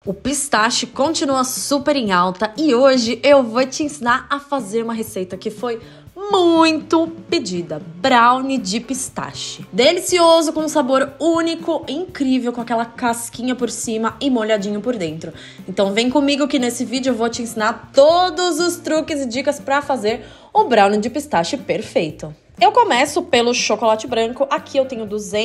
O pistache continua super em alta e hoje eu vou te ensinar a fazer uma receita que foi muito pedida, brownie de pistache. Delicioso, com um sabor único, incrível, com aquela casquinha por cima e molhadinho por dentro. Então vem comigo que nesse vídeo eu vou te ensinar todos os truques e dicas para fazer o brownie de pistache perfeito. Eu começo pelo chocolate branco. Aqui eu tenho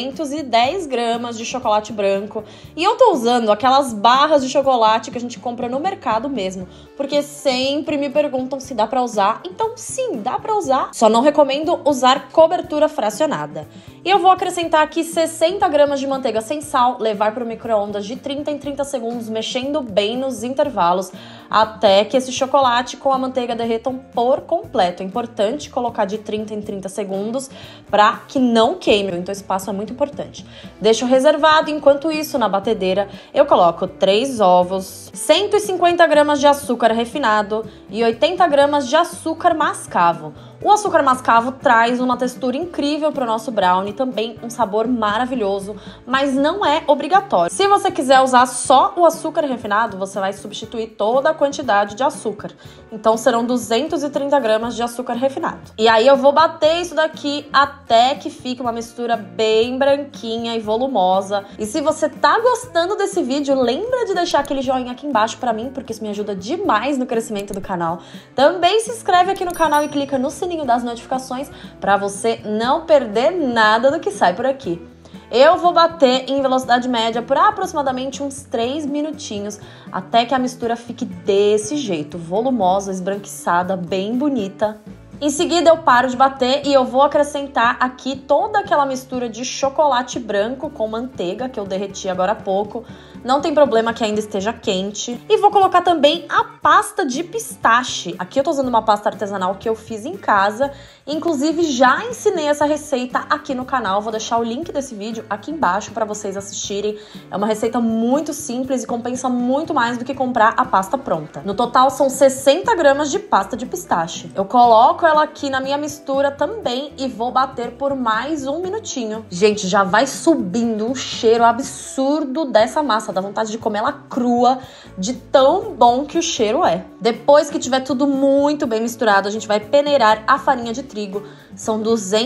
210 gramas de chocolate branco. E eu tô usando aquelas barras de chocolate que a gente compra no mercado mesmo. Porque sempre me perguntam se dá pra usar. Então sim, dá pra usar. Só não recomendo usar cobertura fracionada. E eu vou acrescentar aqui 60 gramas de manteiga sem sal. Levar pro micro-ondas de 30 em 30 segundos, mexendo bem nos intervalos. Até que esse chocolate com a manteiga derretam por completo. É importante colocar de 30 em 30 segundos para que não queime, então esse passo é muito importante. Deixo reservado. Enquanto isso, na batedeira, eu coloco 3 ovos, 150 gramas de açúcar refinado e 80 gramas de açúcar mascavo. O açúcar mascavo traz uma textura incrível para o nosso brownie, também um sabor maravilhoso, mas não é obrigatório. Se você quiser usar só o açúcar refinado, você vai substituir toda a quantidade de açúcar. Então serão 230 gramas de açúcar refinado. E aí eu vou bater isso daqui até que fique uma mistura bem branquinha e volumosa. E se você tá gostando desse vídeo, lembra de deixar aquele joinha aqui embaixo para mim, porque isso me ajuda demais no crescimento do canal. Também se inscreve aqui no canal e clica no sininho das notificações para você não perder nada do que sai por aqui. Eu vou bater em velocidade média por aproximadamente uns 3 minutinhos, até que a mistura fique desse jeito, volumosa, esbranquiçada, bem bonita. Em seguida eu paro de bater e eu vou acrescentar aqui toda aquela mistura de chocolate branco com manteiga que eu derreti agora há pouco. Não tem problema que ainda esteja quente. E vou colocar também a pasta de pistache. Aqui eu tô usando uma pasta artesanal que eu fiz em casa. Inclusive já ensinei essa receita aqui no canal. Vou deixar o link desse vídeo aqui embaixo para vocês assistirem. É uma receita muito simples e compensa muito mais do que comprar a pasta pronta. No total são 60 gramas de pasta de pistache. Eu coloco ela aqui na minha mistura também e vou bater por mais um minutinho. Gente, já vai subindo um cheiro absurdo dessa massa. Dá vontade de comer ela crua, de tão bom que o cheiro é. Depois que tiver tudo muito bem misturado, a gente vai peneirar a farinha de trigo. São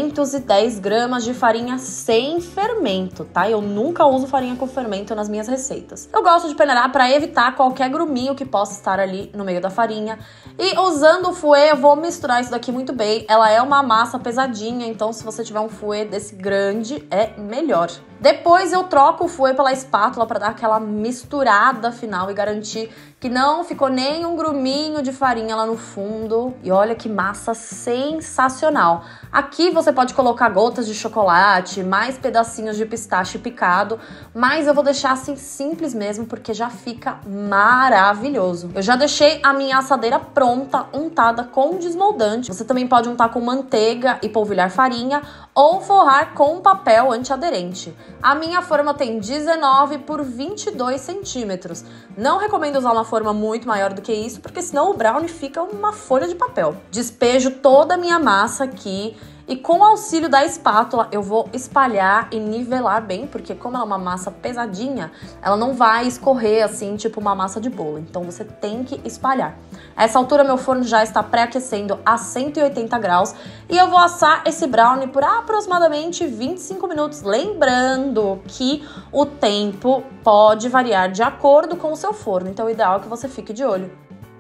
210 gramas de farinha sem fermento, tá? Eu nunca uso farinha com fermento nas minhas receitas. Eu gosto de peneirar para evitar qualquer gruminho que possa estar ali no meio da farinha. E usando o fouet, eu vou misturar isso daqui muito bem. Ela é uma massa pesadinha, então se você tiver um fouet desse grande, é melhor. Depois eu troco o fouet pela espátula para dar aquela misturada final e garantir que não ficou nem um gruminho de farinha lá no fundo. E olha que massa sensacional. Aqui você pode colocar gotas de chocolate, mais pedacinhos de pistache picado, mas eu vou deixar assim simples mesmo, porque já fica maravilhoso. Eu já deixei a minha assadeira pronta, untada com desmoldante. Você também pode untar com manteiga e polvilhar farinha ou forrar com papel antiaderente. A minha forma tem 19 por 22 centímetros. Não recomendo usar uma forma muito maior do que isso, porque senão o brownie fica uma folha de papel. Despejo toda a minha massa aqui e com o auxílio da espátula eu vou espalhar e nivelar bem, porque como ela é uma massa pesadinha, ela não vai escorrer assim, tipo uma massa de bolo. Então você tem que espalhar. A essa altura meu forno já está pré-aquecendo a 180 graus e eu vou assar esse brownie por aproximadamente 25 minutos. Lembrando que o tempo pode variar de acordo com o seu forno, então o ideal é que você fique de olho.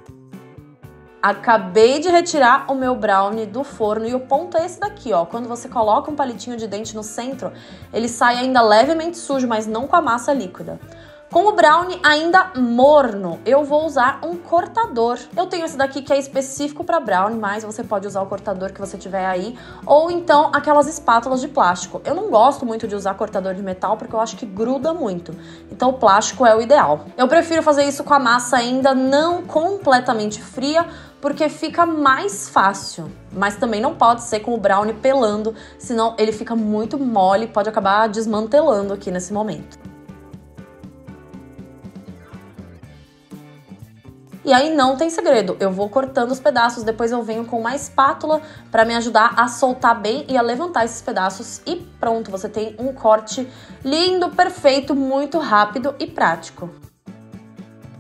Acabei de retirar o meu brownie do forno e o ponto é esse daqui, ó. Quando você coloca um palitinho de dente no centro, ele sai ainda levemente sujo, mas não com a massa líquida. Com o brownie ainda morno, eu vou usar um cortador. Eu tenho esse daqui que é específico para brownie, mas você pode usar o cortador que você tiver aí, ou então aquelas espátulas de plástico. Eu não gosto muito de usar cortador de metal porque eu acho que gruda muito, então o plástico é o ideal. Eu prefiro fazer isso com a massa ainda não completamente fria, porque fica mais fácil, mas também não pode ser com o brownie pelando, senão ele fica muito mole e pode acabar desmantelando aqui nesse momento. E aí não tem segredo, eu vou cortando os pedaços, depois eu venho com uma espátula para me ajudar a soltar bem e a levantar esses pedaços e pronto, você tem um corte lindo, perfeito, muito rápido e prático.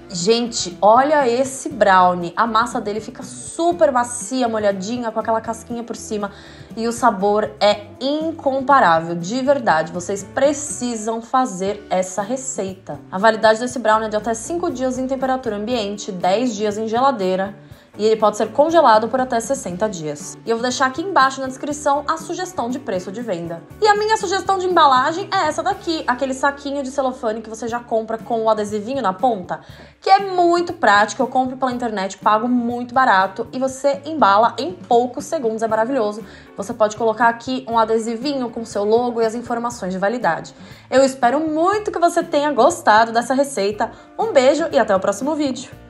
Gente, olha esse brownie. A massa dele fica super macia, molhadinha, com aquela casquinha por cima. E o sabor é incomparável, de verdade. Vocês precisam fazer essa receita. A validade desse brownie é de até 5 dias em temperatura ambiente, 10 dias em geladeira. E ele pode ser congelado por até 60 dias. E eu vou deixar aqui embaixo na descrição a sugestão de preço de venda. E a minha sugestão de embalagem é essa daqui, aquele saquinho de celofane que você já compra com o adesivinho na ponta, que é muito prático. Eu compro pela internet, pago muito barato e você embala em poucos segundos, é maravilhoso. Você pode colocar aqui um adesivinho com o seu logo e as informações de validade. Eu espero muito que você tenha gostado dessa receita. Um beijo e até o próximo vídeo.